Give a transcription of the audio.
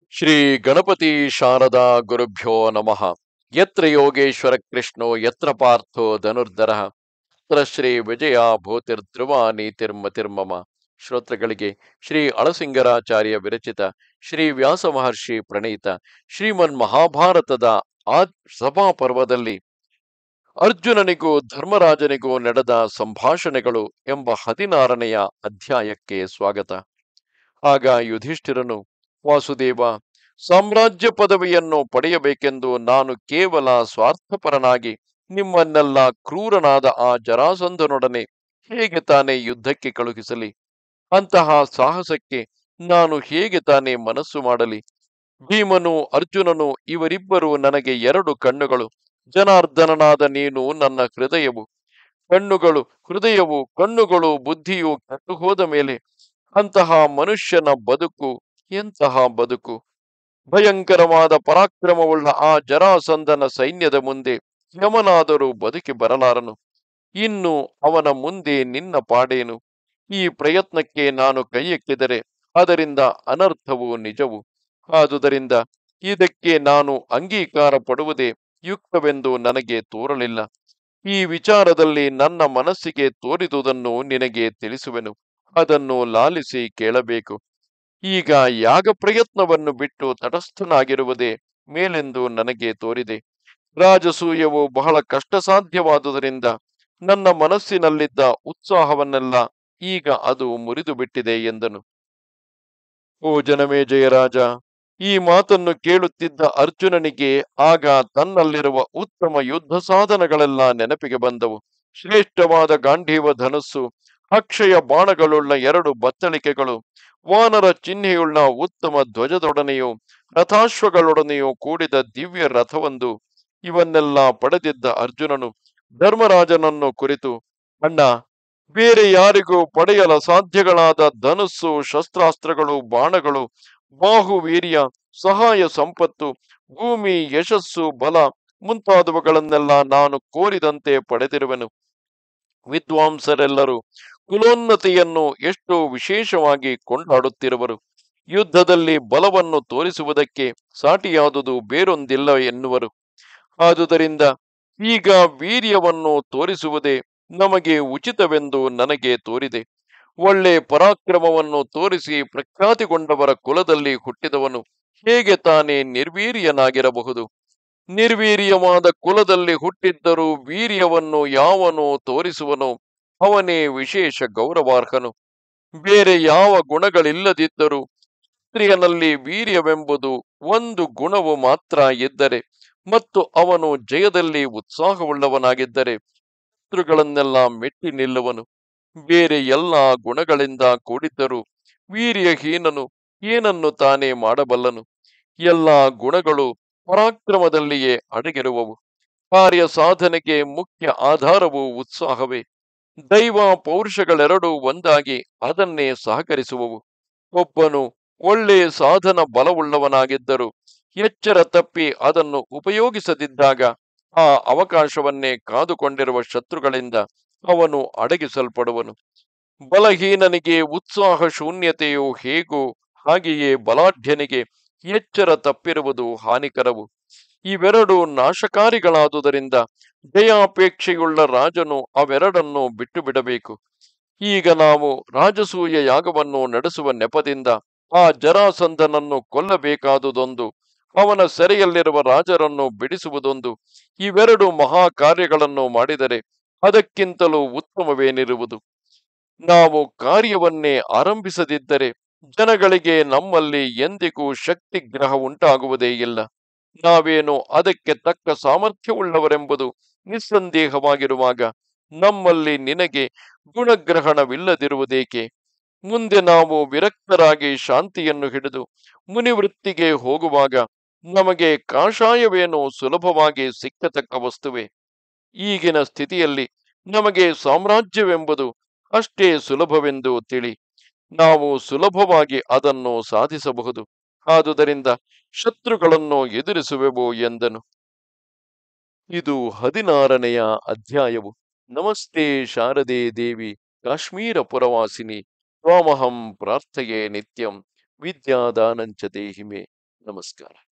ಶ್ರೀ ಗಣಪತಿ ಶಾರದಾ ಗುರುಭ್ಯೋ ನಮಃ. ಯತ್ರ ಯೋಗೇಶ್ವರ ಕೃಷ್ಣೋ ಯತ್ರ ಪಾರ್ಥೋ ಧನುರ್ಧರಃ ತತ್ರ ಶ್ರೀ ವಿಜಯ ಭೂತಿರ್ಧ್ರುವ ನೀತಿರ್ಮತಿರ್ಮಮ. ಶ್ರೋತೃಗಳಿಗೆ ಶ್ರೀ ಅಳಸಿಂಗರಾಚಾರ್ಯ ವಿರಚಿತ ಶ್ರೀ ವ್ಯಾಸ ಮಹರ್ಷಿ ಪ್ರಣೀತ ಶ್ರೀಮನ್ ಮಹಾಭಾರತದ ಆ ಸಭಾ ಪರ್ವದಲ್ಲಿ ಅರ್ಜುನನಿಗೂ ಧರ್ಮರಾಜನಿಗೂ ನಡೆದ ಸಂಭಾಷಣೆಗಳು ಎಂಬ 16ನೆಯ ಅಧ್ಯಾಯಕ್ಕೆ ಸ್ವಾಗತ. ಆಗ ಯುಧಿಷ್ಠಿರನು, ವಾಸುದೇವ, ಸಾಮ್ರಾಜ್ಯ ಪದವಿಯನ್ನು ಪಡೆಯಬೇಕೆಂದು ನಾನು ಕೇವಲ ಸ್ವಾರ್ಥಪರನಾಗಿ ನಿಮ್ಮನ್ನೆಲ್ಲ ಕ್ರೂರನಾದ ಆ ಜರಾಸಂಧನೊಡನೆ ಹೇಗೆ ತಾನೇ ಯುದ್ಧಕ್ಕೆ ಕಳುಹಿಸಲಿ? ಅಂತಹ ಸಾಹಸಕ್ಕೆ ನಾನು ಹೇಗೆ ತಾನೇ ಮನಸ್ಸು ಮಾಡಲಿ? ಭೀಮನು ಅರ್ಜುನನು ಇವರಿಬ್ಬರು ನನಗೆ ಎರಡು ಕಣ್ಣುಗಳು. ಜನಾರ್ದನನಾದ ನೀನು ನನ್ನ ಹೃದಯವು. ಕಣ್ಣುಗಳು ಬುದ್ಧಿಯು ಕೆಟ್ಟು ಹೋದ ಮೇಲೆ ಅಂತಹ ಮನುಷ್ಯನ ಬದುಕು ಎಂತಹ ಬದುಕು? ಭಯಂಕರವಾದ ಪರಾಕ್ರಮವುಳ್ಳ ಆ ಜರಾಸಂಧನ ಸೈನ್ಯದ ಮುಂದೆ ಯಮನಾದರೂ ಬದುಕಿ ಬರಲಾರನು. ಇನ್ನು ಅವನ ಮುಂದೆ ನಿನ್ನ ಪಾಡೇನು? ಈ ಪ್ರಯತ್ನಕ್ಕೆ ನಾನು ಕೈಯಕ್ಕಿದರೆ ಅದರಿಂದ ಅನರ್ಥವು ನಿಜವು. ಆದುದರಿಂದ ಇದಕ್ಕೆ ನಾನು ಅಂಗೀಕಾರ ಪಡುವುದೇ ಯುಕ್ತವೆಂದು ನನಗೆ ತೋರಲಿಲ್ಲ. ಈ ವಿಚಾರದಲ್ಲಿ ನನ್ನ ಮನಸ್ಸಿಗೆ ತೋರಿದುದನ್ನು ನಿನಗೆ ತಿಳಿಸುವೆನು. ಅದನ್ನು ಲಾಲಿಸಿ ಕೇಳಬೇಕು. ಈಗ ಯಾಗ ಪ್ರಯತ್ನವನ್ನು ಬಿಟ್ಟು ತಟಸ್ಥನಾಗಿರುವುದೇ ಮೇಲೆಂದು ನನಗೆ ತೋರಿದೆ. ರಾಜಸೂಯವು ಬಹಳ ಕಷ್ಟ ಸಾಧ್ಯವಾದುದರಿಂದ ನನ್ನ ಮನಸ್ಸಿನಲ್ಲಿದ್ದ ಉತ್ಸಾಹವನ್ನೆಲ್ಲ ಈಗ ಅದು ಮುರಿದು ಬಿಟ್ಟಿದೆ ಎಂದನು. ಓ ಜನಮೇಜಯರಾಜ, ಈ ಮಾತನ್ನು ಕೇಳುತ್ತಿದ್ದ ಅರ್ಜುನನಿಗೆ ಆಗ ತನ್ನಲ್ಲಿರುವ ಉತ್ತಮ ಯುದ್ಧ ಸಾಧನಗಳೆಲ್ಲ ನೆನಪಿಗೆ ಬಂದವು. ಶ್ರೇಷ್ಠವಾದ ಗಾಂಧೀವ ಧನುಸ್ಸು, ಅಕ್ಷಯ ಬಾಣಗಳುಳ್ಳ 2 ಬತ್ತಳಿಕೆಗಳು, ವಾನರ ಚಿಹ್ನೆಯುಳ್ಳ ಉತ್ತಮ ಧ್ವಜದೊಡನೆಯೂ ರಥಾಶ್ವಗಳೊಡನೆಯೂ ಕೂಡಿದ ದಿವ್ಯ ರಥವೊಂದು, ಇವನ್ನೆಲ್ಲ ಪಡೆದಿದ್ದ ಅರ್ಜುನನು ಧರ್ಮರಾಜನನ್ನು ಕುರಿತು, ಅಣ್ಣ, ಬೇರೆ ಯಾರಿಗೂ ಪಡೆಯಲ ಸಾಧ್ಯಗಳಾದ ಧನುಸ್ಸು, ಶಸ್ತ್ರಾಸ್ತ್ರಗಳು, ಬಾಣಗಳು, ಬಾಹುವೀರ್ಯ, ಸಹಾಯ ಸಂಪತ್ತು, ಭೂಮಿ, ಯಶಸ್ಸು, ಬಲ ಮುಂತಾದವುಗಳನ್ನೆಲ್ಲ ನಾನು ಕೋರಿದಂತೆ ಪಡೆದಿರುವೆನು. ವಿದ್ವಾಂಸರೆಲ್ಲರೂ ಕುಲೋನ್ನತಿಯನ್ನು ಎಷ್ಟು ವಿಶೇಷವಾಗಿ ಕೊಂಡಾಡುತ್ತಿರುವರು. ಯುದ್ಧದಲ್ಲಿ ಬಲವನ್ನು ತೋರಿಸುವುದಕ್ಕೆ ಸಾಟಿಯಾದುದು ಬೇರೊಂದಿಲ್ಲ ಎನ್ನುವರು. ಆದುದರಿಂದ ಈಗ ವೀರ್ಯವನ್ನು ತೋರಿಸುವುದೇ ನಮಗೆ ಉಚಿತವೆಂದು ನನಗೆ ತೋರಿದೆ. ಒಳ್ಳೆ ಪರಾಕ್ರಮವನ್ನು ತೋರಿಸಿ ಪ್ರಖ್ಯಾತಿಗೊಂಡವರ ಕುಲದಲ್ಲಿ ಹುಟ್ಟಿದವನು ಹೇಗೆ ತಾನೇ ನಿರ್ವೀರ್ಯನಾಗಿರಬಹುದು? ನಿರ್ವೀರ್ಯವಾದ ಕುಲದಲ್ಲಿ ಹುಟ್ಟಿದ್ದರೂ ವೀರ್ಯವನ್ನು ಯಾವನು ತೋರಿಸುವನೋ ಅವನೇ ವಿಶೇಷ ಗೌರವಾರ್ಹನು. ಬೇರೆ ಯಾವ ಗುಣಗಳಿಲ್ಲದಿದ್ದರೂ ಸ್ತ್ರೀಯನಲ್ಲಿ ವೀರ್ಯವೆಂಬುದು ಒಂದು ಗುಣವು ಮಾತ್ರ ಇದ್ದರೆ ಮತ್ತು ಅವನು ಜಯದಲ್ಲಿ ಉತ್ಸಾಹವುಳ್ಳವನಾಗಿದ್ದರೆ ಶತ್ರುಗಳನ್ನೆಲ್ಲ ಮೆಟ್ಟಿ ನಿಲ್ಲುವನು. ಬೇರೆ ಎಲ್ಲ ಗುಣಗಳಿಂದ ಕೂಡಿದ್ದರೂ ವೀರ್ಯಹೀನನು ಏನನ್ನು ತಾನೇ ಮಾಡಬಲ್ಲನು? ಎಲ್ಲ ಗುಣಗಳು ಪರಾಕ್ರಮದಲ್ಲಿಯೇ ಅಡಗಿರುವವು. ಕಾರ್ಯ ಸಾಧನೆಗೆ ಮುಖ್ಯ ಆಧಾರವು ಉತ್ಸಾಹವೇ. ದೈವ ಪೌರುಷಗಳೆರಡೂ ಒಂದಾಗಿ ಅದನ್ನೇ ಸಹಕರಿಸುವವು. ಒಬ್ಬನು ಒಳ್ಳೆ ಸಾಧನ ಬಲವುಳ್ಳವನಾಗಿದ್ದರೂ ಎಚ್ಚರ ತಪ್ಪಿ ಅದನ್ನು ಉಪಯೋಗಿಸದಿದ್ದಾಗ ಆ ಅವಕಾಶವನ್ನೇ ಕಾದುಕೊಂಡಿರುವ ಶತ್ರುಗಳಿಂದ ಅವನು ಅಡಗಿಸಲ್ಪಡುವನು. ಬಲಹೀನನಿಗೆ ಉತ್ಸಾಹ ಶೂನ್ಯತೆಯು ಹೇಗೋ ಹಾಗೆಯೇ ಬಲಾಢ್ಯನಿಗೆ ಎಚ್ಚರ ತಪ್ಪಿರುವುದು ಹಾನಿಕರವು. ಇವೆರಡು ನಾಶಕಾರಿಗಳಾದುದರಿಂದ ಜಯಾಪೇಕ್ಷೆಯುಳ್ಳ ರಾಜನು ಅವೆರಡನ್ನು ಬಿಟ್ಟು ಬಿಡಬೇಕು. ಈಗ ನಾವು ರಾಜಸೂಯ ಯಾಗವನ್ನು ನಡೆಸುವ ನೆಪದಿಂದ ಆ ಜರಾಸಂಧನನ್ನು ಕೊಲ್ಲಬೇಕಾದುದೊಂದು, ಅವನ ಸೆರೆಯಲ್ಲಿರುವ ರಾಜರನ್ನು ಬಿಡಿಸುವುದೊಂದು, ಇವೆರಡು ಮಹಾ ಕಾರ್ಯಗಳನ್ನು ಮಾಡಿದರೆ ಅದಕ್ಕಿಂತಲೂ ಉತ್ತಮವೇನಿರುವುದು? ನಾವು ಕಾರ್ಯವನ್ನೇ ಆರಂಭಿಸದಿದ್ದರೆ ಜನಗಳಿಗೆ ನಮ್ಮಲ್ಲಿ ಎಂದಿಗೂ ಶಕ್ತಿಗ್ರಹ ಉಂಟಾಗುವುದೇ ಇಲ್ಲ. ನಾವೇನು ಅದಕ್ಕೆ ತಕ್ಕ ಸಾಮರ್ಥ್ಯವುಳ್ಳವರೆಂಬುದು ನಿಸ್ಸಂದೇಹವಾಗಿರುವಾಗ ನಮ್ಮಲ್ಲಿ ನಿನಗೆ ಗುಣಗ್ರಹಣವಿಲ್ಲದಿರುವುದೇಕೆ? ಮುಂದೆ ನಾವು ವಿರಕ್ತರಾಗಿ ಶಾಂತಿಯನ್ನು ಹಿಡಿದು ಮುನಿವೃತ್ತಿಗೆ ಹೋಗುವಾಗ ನಮಗೆ ಕಾಷಾಯವೇನೋ ಸುಲಭವಾಗಿ ಸಿಕ್ಕತಕ್ಕ ವಸ್ತುವೆ. ಈಗಿನ ಸ್ಥಿತಿಯಲ್ಲಿ ನಮಗೆ ಸಾಮ್ರಾಜ್ಯವೆಂಬುದು ಅಷ್ಟೇ ಸುಲಭವೆಂದು ತಿಳಿ. ನಾವು ಸುಲಭವಾಗಿ ಅದನ್ನು ಸಾಧಿಸಬಹುದು. ಆದುದರಿಂದ ಶತ್ರುಗಳನ್ನು ಎದುರಿಸುವೆವು ಎಂದನು. ಇದು 16ನೆಯ ಅಧ್ಯಾಯವು. ನಮಸ್ತೆ ಶಾರದೆ ದೇವಿ, ಕಾಶ್ಮೀರ ಪುರವಾಸಿನಿ, ತ್ವಾಮಹಂ ಪ್ರಾರ್ಥಯೇ ನಿತ್ಯಂ, ವಿದ್ಯಾದಾನಂಚ ದೇಹಿಮೆ. ನಮಸ್ಕಾರ.